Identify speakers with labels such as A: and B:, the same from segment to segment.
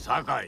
A: 酒井。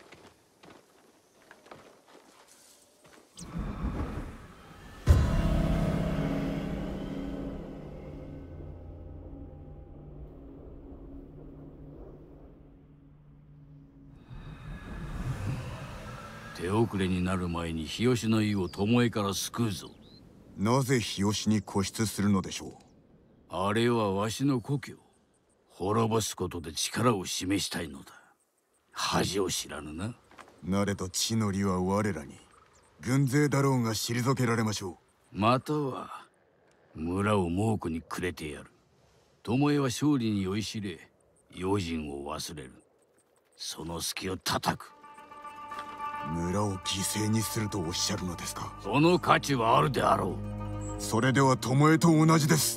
A: 手遅れになる前に日吉の意を巴から救うぞ。
B: なぜ日吉に固執するのでしょう。
A: あれはわしの故郷。滅ぼすことで力を示したいのだ。恥を知らぬな。
B: なれど地の利は我らに。軍勢だろうが退けられましょ
A: う。または村を猛虎にくれてやる。巴は勝利に酔いしれ用心を忘れる。その隙を叩く。
B: 村を犠牲にするとおっしゃるのですか。
A: その価値はあるであろ
B: う。それでは巴と同じです。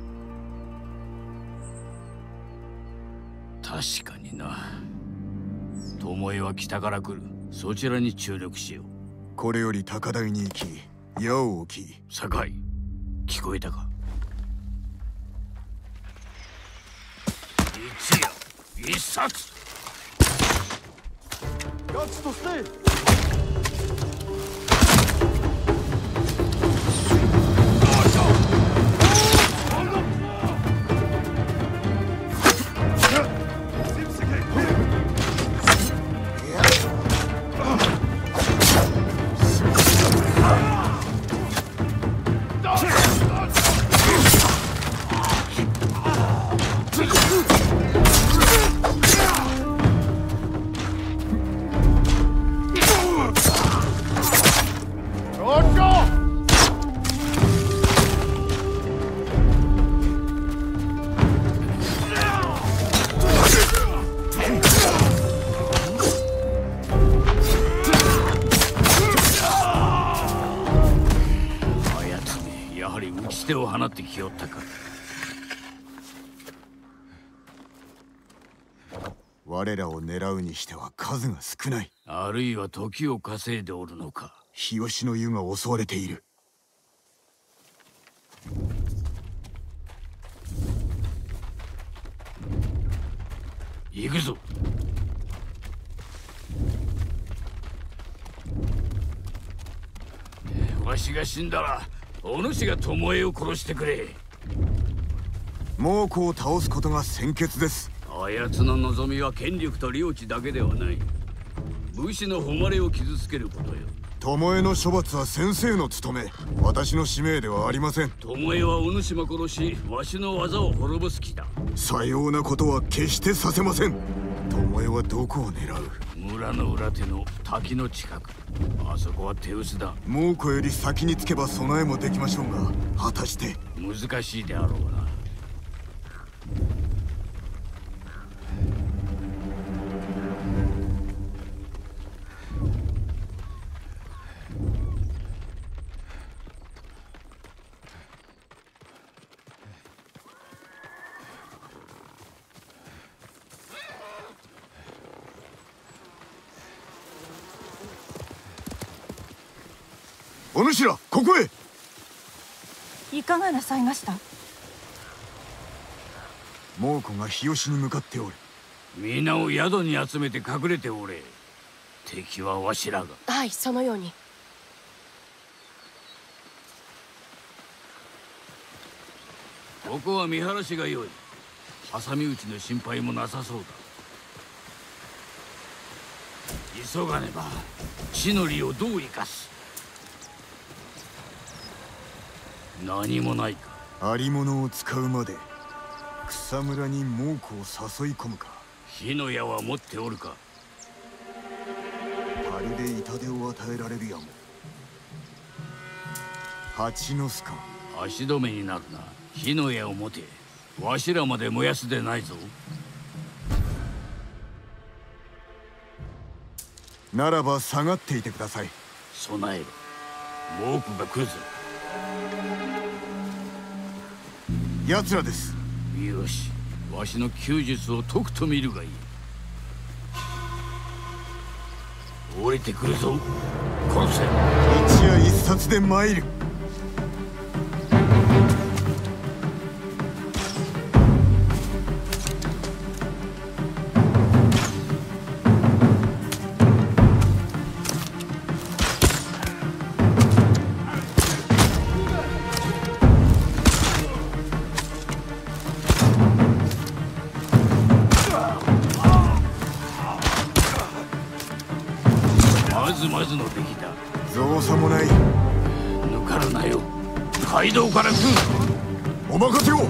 A: 確かにな。巴は北から来る。そちらに注力しよう。
B: これより高台に行き矢を置き。
A: 酒井、聞こえたか。一夜一冊。
C: ガチとして
A: 手を放ってきよったか。
B: 我らを狙うにしては数が少ない。
A: あるいは時を稼いでおるのか。
B: 日吉の湯が襲われている。
A: 行くぞ。わしが死んだらお主が巴を殺してくれ。
B: 猛虎を倒すことが先決です。
A: あやつの望みは権力と領地だけではない。武士の誉れを傷つけることよ。
B: 巴の処罰は先生の務め。私の使命ではありません。
A: 巴はお主も殺し、わしの技を滅ぼす気だ。
B: さようなことは決してさせません。巴はどこを狙う。
A: 村の裏手の滝の近く。あそこは手薄だ。
B: 猛虎より先につけば備えもできましょうが、果たして。
A: 難しいであろうな。
B: お主らここへ。
D: いかがなさいました。
B: 猛虎が日吉に向かっておる。
A: 皆を宿に集めて隠れておれ。敵はわしらが。
D: はい、そのように。
A: ここは見晴らしが良い。挟み撃ちの心配もなさそうだ。急がねば地の利をどう生かす。何もないか。
B: ありものを使うまで草むらに猛虎を誘い込むか。
A: 火の矢は持っておるか。
B: 樽で痛手を与えられるやも。蜂の巣か。
A: 足止めになるな。火の矢を持て。わしらまで燃やすでないぞ。
B: ならば下がっていてください。
A: 備えろ。猛虎が来るぞ。
B: 奴らです。
A: よし、わしの弓術を解くと見るがいい。降りてくるぞ。殺せ。
B: 一夜一冊で参る。
A: ずの敵だ。
B: 造作もない。
A: 抜かるなよ。街道から来る。
B: お任せを。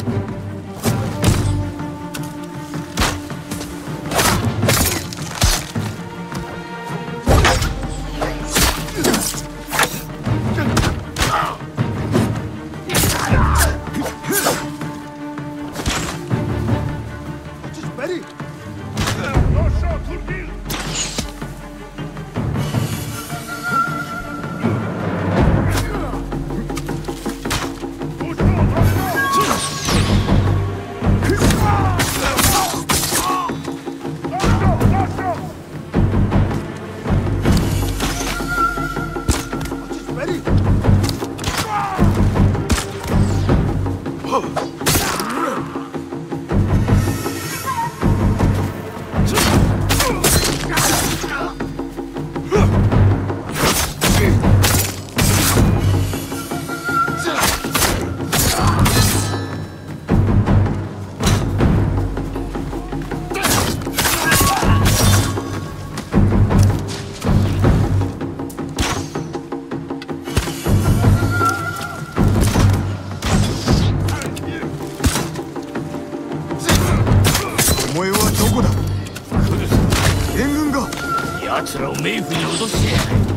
B: お前はどこだ。
A: 来るぞ。
B: 援軍が。
A: 奴らを冥府に脅してやれ。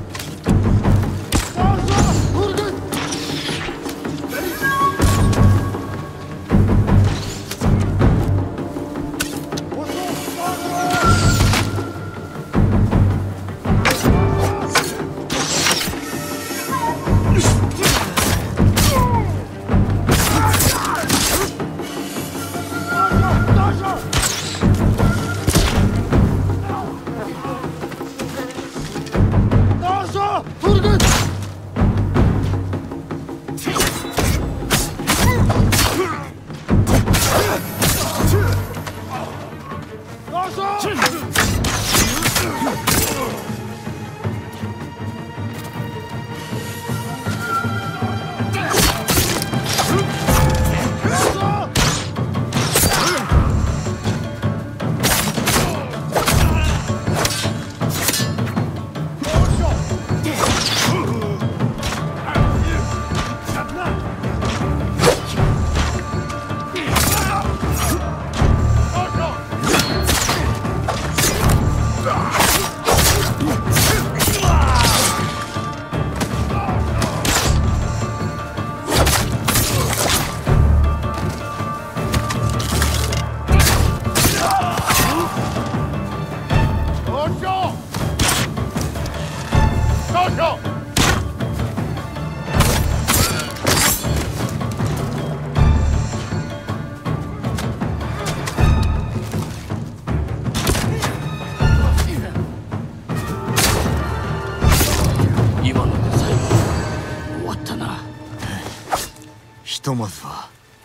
B: ひとまずは。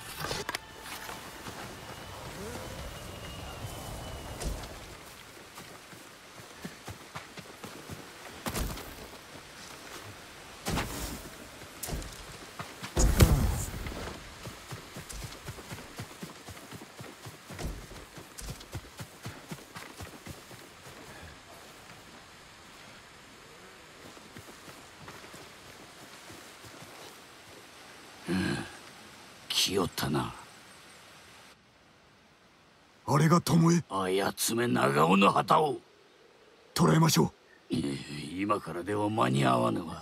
A: 来よったな。
B: あれが巴。
A: あやつめ長尾の旗を
B: 捕らえましょう。
A: 今からでは間に合わぬわ。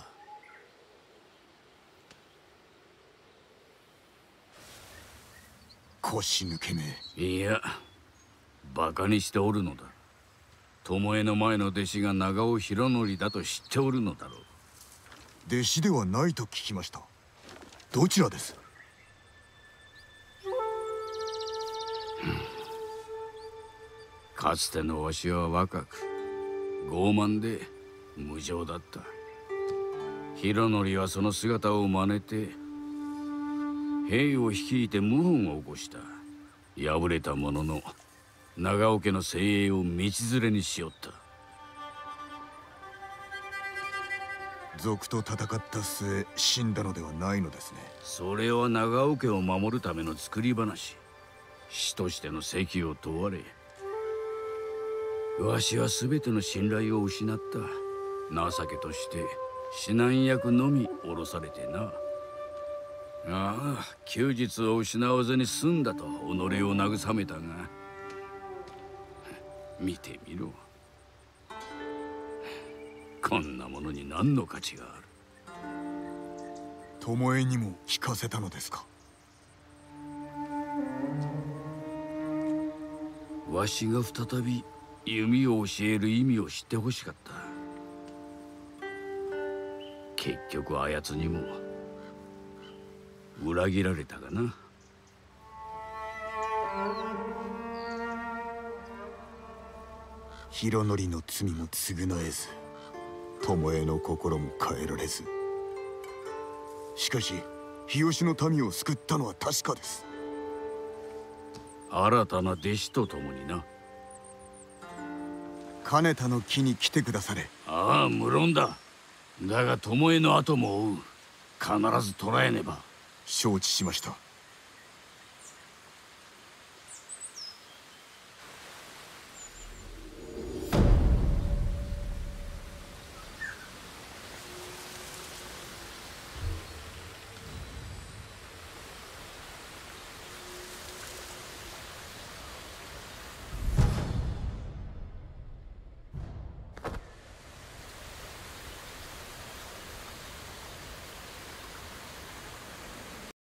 B: 腰抜けめ。
A: いや、バカにしておるのだ。巴の前の弟子が長尾博則だと知っておるのだろう。
B: 弟子ではないと聞きました。どちらです？
A: かつてのわしは若く傲慢で無情だった。博則はその姿を真似て兵を率いて謀反を起こした。敗れたものの長尾家の精鋭を道連れにしよった。
B: 賊と戦った末死んだのではないのですね。
A: それは長尾家を守るための作り話。師としての責を問われ、わしは全ての信頼を失った。 情けとして指南役のみ降ろされてな。ああ、休日を失わずに済んだと己を慰めたが、見てみろ。こんなものに何の価値がある。
B: 巴にも聞かせたのですか？
A: わしが再び弓を教える意味を知ってほしかった。結局あやつにも裏切られたがな。
B: 広則の罪も償えず、巴の心も変えられず。しかし日吉の民を救ったのは確かです。
A: 新たな弟子と共にな。
B: 金田の木に来てくだされ。
A: ああ、無論だ。だが巴の後も追う。必ず捕らえねば。
B: 承知しました。